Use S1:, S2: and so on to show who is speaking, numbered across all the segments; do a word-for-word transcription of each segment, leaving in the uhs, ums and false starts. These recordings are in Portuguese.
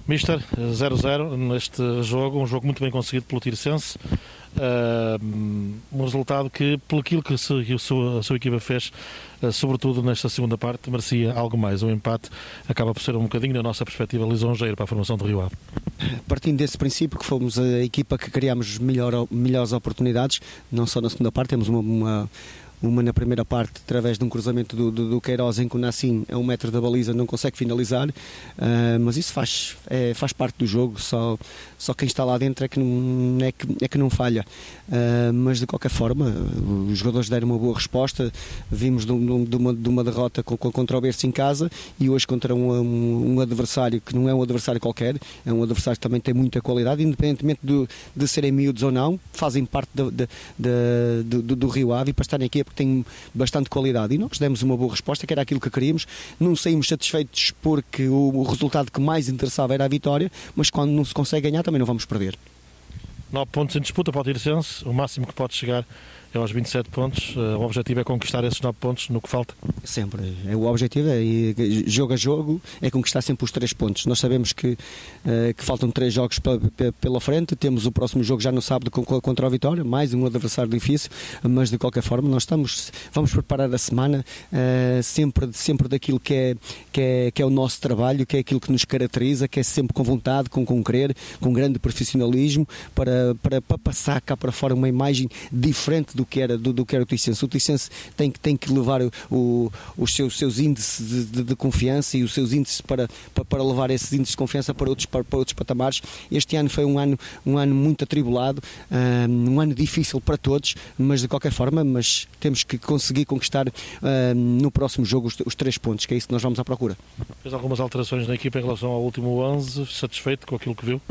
S1: Mister, zero a zero neste jogo, um jogo muito bem conseguido pelo Tirsense, uh, um resultado que, pelo aquilo que a sua, a sua equipa fez, uh, sobretudo nesta segunda parte, merecia algo mais. O empate acaba por ser um bocadinho, na nossa perspectiva, lisonjeiro para a formação do Rio Ave.
S2: Partindo desse princípio que fomos a equipa que criámos melhor, melhores oportunidades, não só na segunda parte, temos uma... uma... uma na primeira parte, através de um cruzamento do, do, do Queiroz, em que o Nassim, a um metro da baliza, não consegue finalizar, uh, mas isso faz, é, faz parte do jogo, só, só quem está lá dentro é que não, é que, é que não falha. Uh, mas de qualquer forma, os jogadores deram uma boa resposta, vimos de, um, de, uma, de uma derrota contra o Berço em casa e hoje contra um, um, um adversário que não é um adversário qualquer, é um adversário que também tem muita qualidade, independentemente de, de serem miúdos ou não, fazem parte de, de, de, do, do Rio Ave, e para estarem aqui porque tem bastante qualidade, e nós demos uma boa resposta, que era aquilo que queríamos. Não saímos satisfeitos porque o, o resultado que mais interessava era a vitória, mas quando não se consegue ganhar também não vamos perder.
S1: nove pontos em disputa para o Tirsense, o máximo que pode chegar é aos vinte e sete pontos. O objetivo é conquistar esses nove pontos no que falta?
S2: Sempre. O objetivo é, jogo a jogo, é conquistar sempre os três pontos. Nós sabemos que, que faltam três jogos pela frente, temos o próximo jogo já no sábado contra o Vitória, mais um adversário difícil, mas de qualquer forma nós estamos, vamos preparar a semana sempre, sempre daquilo que é, que, é, que é o nosso trabalho, que é aquilo que nos caracteriza, que é sempre com vontade, com, com querer, com grande profissionalismo, para, para, para passar cá para fora uma imagem diferente do do que era, do, do que era o Tirsense. O Tirsense tem, tem que levar o, o, os seus, seus índices de, de, de confiança e os seus índices para, para, para levar esses índices de confiança para outros, para, para outros patamares. Este ano foi um ano, um ano muito atribulado, um, um ano difícil para todos, mas de qualquer forma, mas temos que conseguir conquistar um, no próximo jogo os, os três pontos, que é isso que nós vamos à procura.
S1: Fez algumas alterações na equipa em relação ao último onze, satisfeito com aquilo que viu?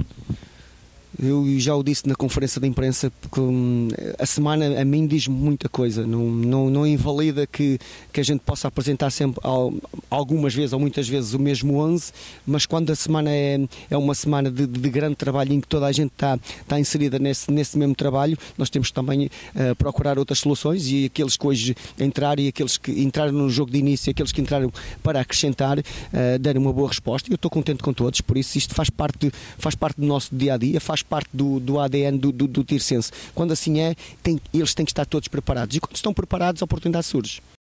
S2: Eu já o disse na conferência de imprensa, porque a semana a mim diz muita coisa, não, não, não invalida que, que a gente possa apresentar sempre algumas vezes ou muitas vezes o mesmo onze, mas quando a semana é, é uma semana de, de grande trabalho em que toda a gente está, está inserida nesse, nesse mesmo trabalho, nós temos também uh, procurar outras soluções, e aqueles que hoje entraram e aqueles que entraram no jogo de início, aqueles que entraram para acrescentar, uh, deram uma boa resposta, e eu estou contente com todos, por isso isto faz parte, faz parte do nosso dia-a-dia, faz parte do, do A D N do, do, do Tirsense. Quando assim é, tem, eles têm que estar todos preparados, e quando estão preparados a oportunidade surge.